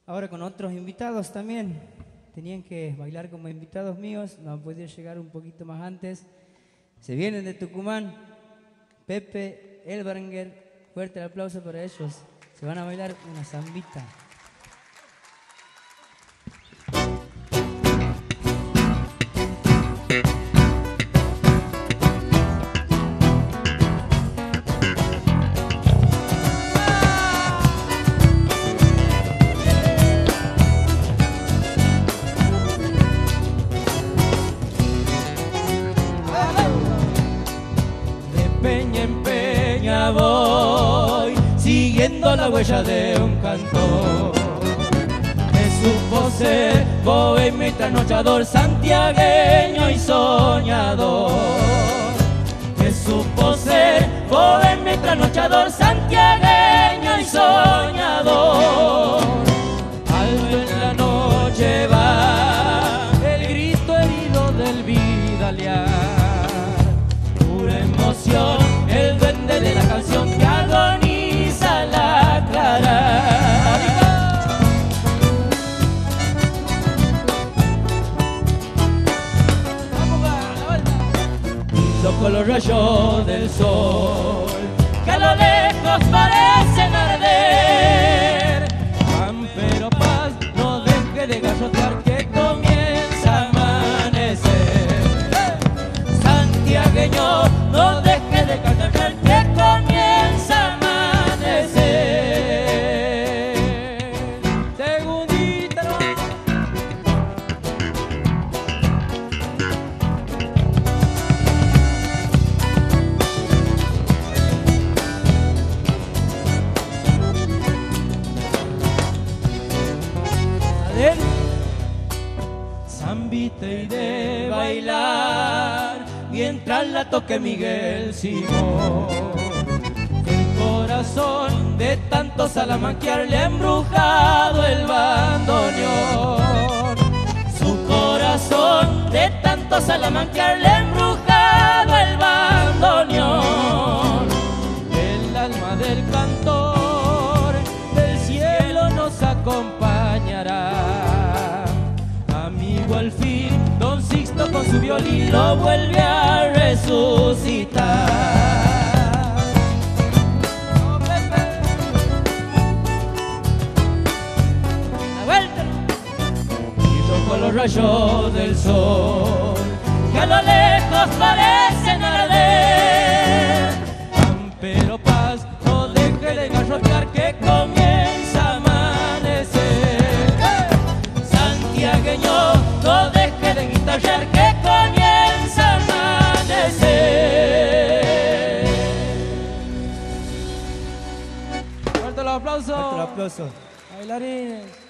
Ahora con otros invitados también. Tenían que bailar como invitados míos, no han podido llegar un poquito más antes. Se vienen de Tucumán, Pepe, Elberger, fuerte el aplauso para ellos. Se van a bailar una zambita. Peña en peña voy, siguiendo la huella de un cantor que supo ser bohemio y trasnochador, santiagueño y soñador. Que supo ser bohemio y trasnochador, santiagueño y soñador. Alto en la noche va el grito herido del vidalear, el duende de la canción que agoniza la clara. Loco los rayos del sol que a lo lejos parecen arder. Campero paz, no deje de garrotear que comienza a amanecer. Santiagueño, no deje de cantar que comienza a amanecer. Segundita no. Zambita y de bailar mientras la toque Miguel Simón. El corazón de tanto salamanquear le ha embrujado el bandoneón. Su corazón de tanto salamanquear le ha embrujado el bandoneón. El alma del cantor del cielo nos acompañará. Amigo al fin, Don Sixto con su violín lo vuelve a resucitar. ¡Oh, Pepe! ¡La vuelta! Y con los rayos del sol que a lo lejos parecen arder. Campero paz, no deje de garrotear que comienza a amanecer. Santiagueño, no deje de guitarrear que comienza a amanecer. Fuerte el aplauso. Fuerte el aplauso. Bailarines.